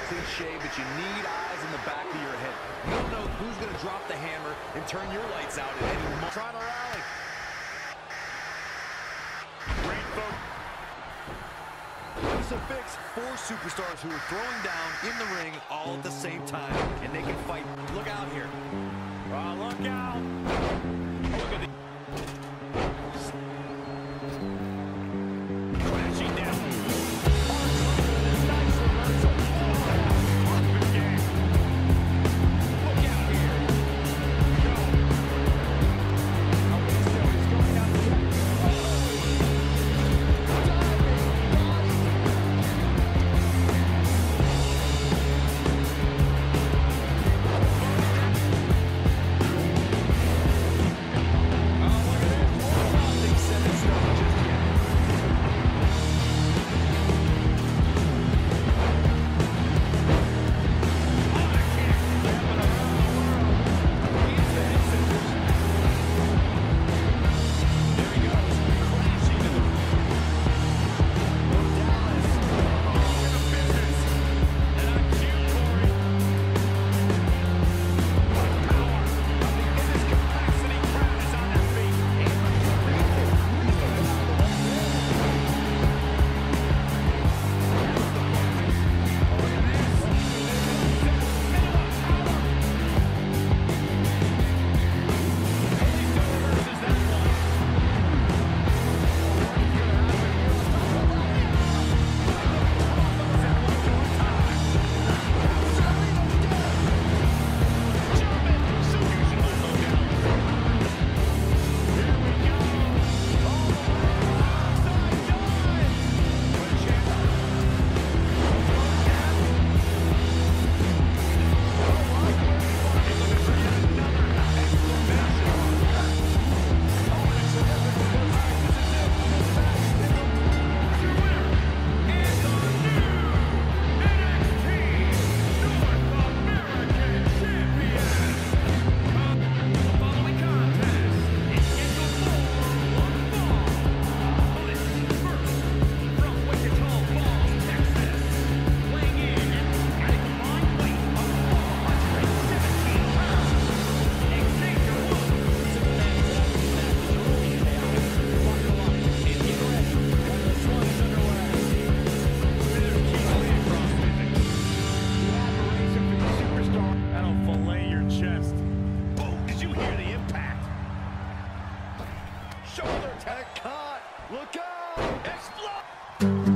cliche, but you need eyes in the back of your head. You don't know who's going to drop the hammer and turn your lights out at any moment. Try to rally. Great focus. This affects four superstars who are throwing down in the ring all at the same time, and they can fight. Look out here. Oh, look out. Look at the... Crashing down. Shoulder tag caught. Look out! Explode!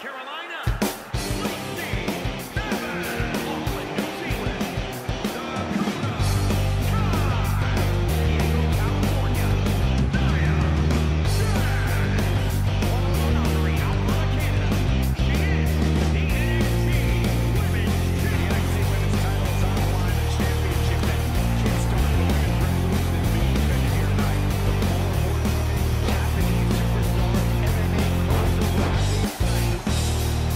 Carolina, Lacey Evans. All in New Zealand, Dakota Kai. Diego, California, Nia Jax. Honorary Alberta, Canada. She is the NXT Women's Champion. The NXT Women's title is on the line. A championship that can start going as resolution is being defended here tonight. The more important Japanese superstar MMA crossover.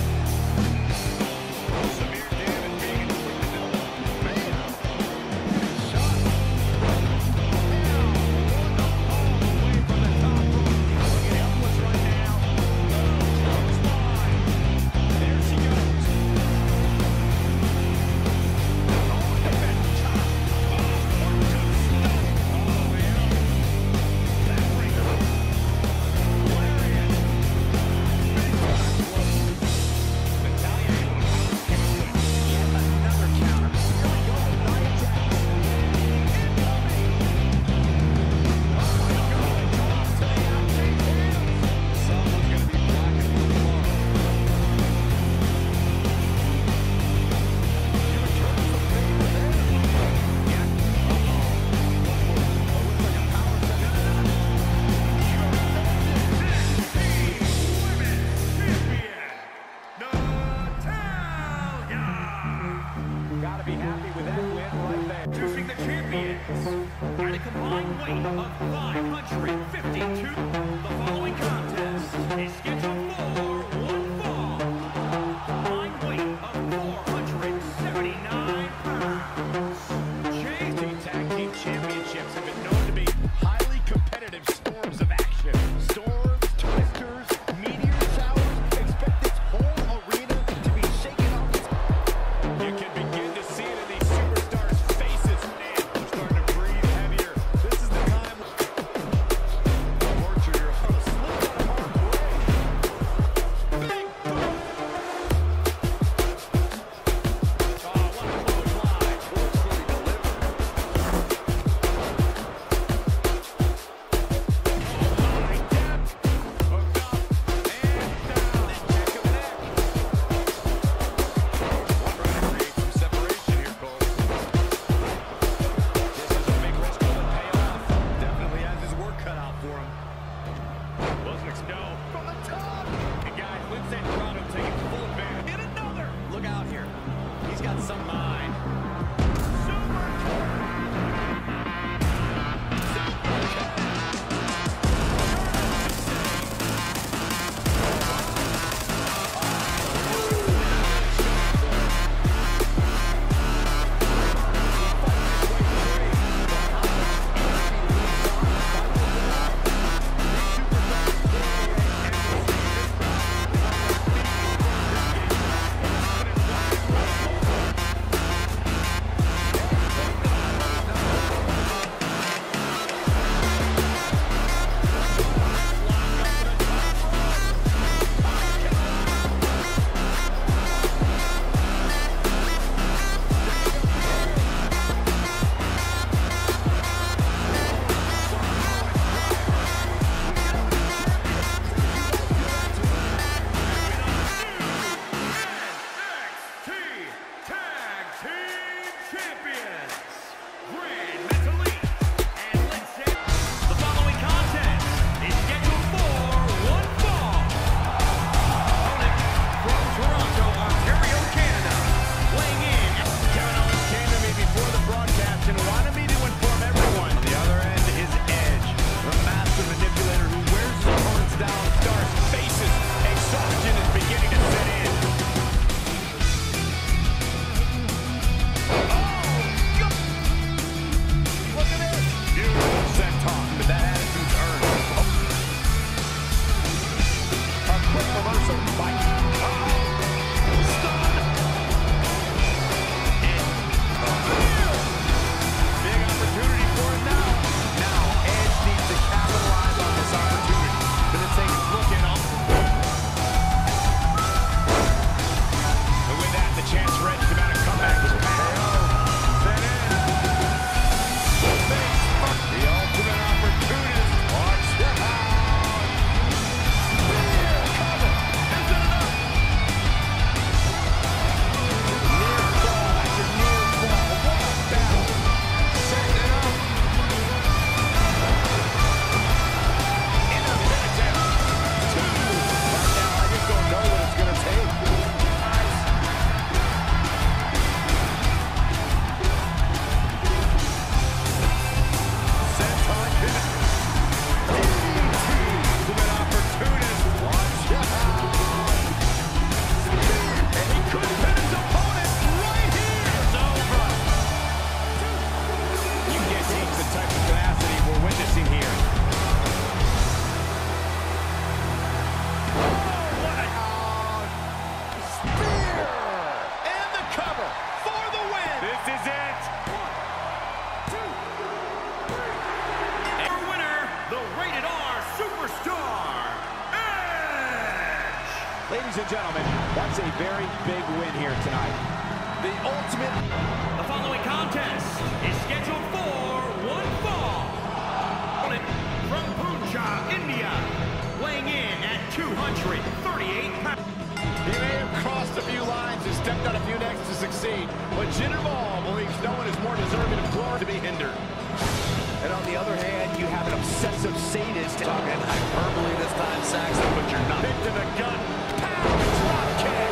Ladies and gentlemen, that's a very big win here tonight. The ultimate. The following contest is scheduled for one fall. From Punjab, India, weighing in at 238 pounds. He may have crossed a few lines and stepped on a few necks to succeed, but Jinder Mahal believes no one is more deserving of glory to be hindered. And on the other hand, you have an obsessive sadist. Talking hyperbole this time, Saxton, but you're not. Picked to the gun. Pow! Drop kick.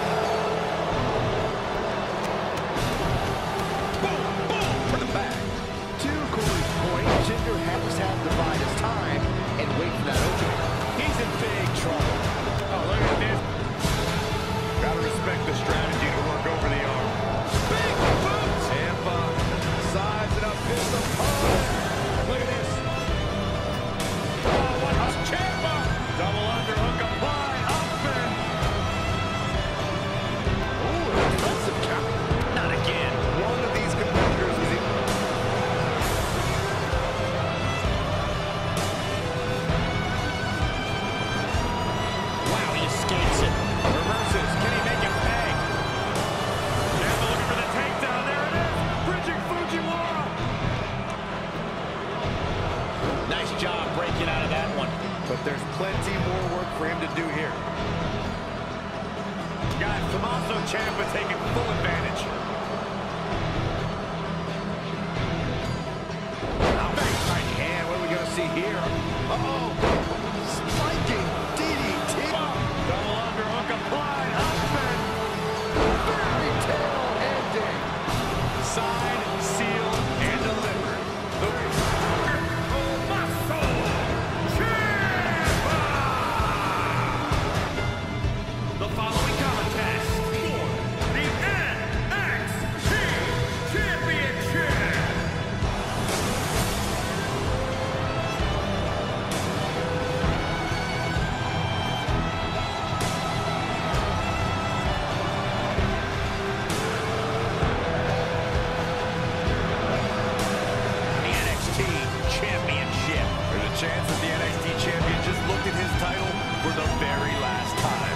Boom! Boom! For the back. To Corey's point, Jinder has had to bide his time and wait for that opening. He's in big trouble. Oh, look at this. Gotta respect the strategy to work over the arm. Big boot! Tampa sizing up his opponent. Look at this. Oh, what a Ciampa! Double underhook applied. Up and... Ooh, impressive count. Not again. One of these competitors is in... Wow, he escapes it. Reverses. Can he make it pay? Ciampa looking for the takedown. There it is. Bridging Fujiwara. Nice job breaking out of that one. But there's plenty more work for him to do here. Got Tommaso Ciampa taking full advantage. Back right hand. What are we going to see here? Uh-oh. Spiking DDT. Double underhook applied. Up and fairy tale ending. Signed, sealed, and delivered. The following contest for the NXT Championship. The NXT Championship. There's a chance that the NXT Champion just looked at his title for the very last time.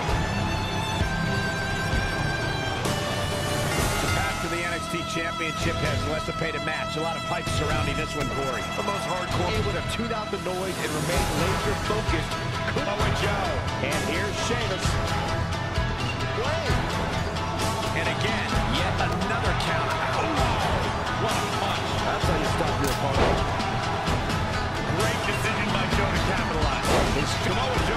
The path to the NXT Championship has an anticipated match. A lot of hype surrounding this one, Corey. The most hardcore. Able to tune out the noise and remain laser focused. Samoa Joe. And here's Sheamus. And again, yet another counter. What a punch. That's how you stop your opponent. Great decision by Joe to capitalize. Samoa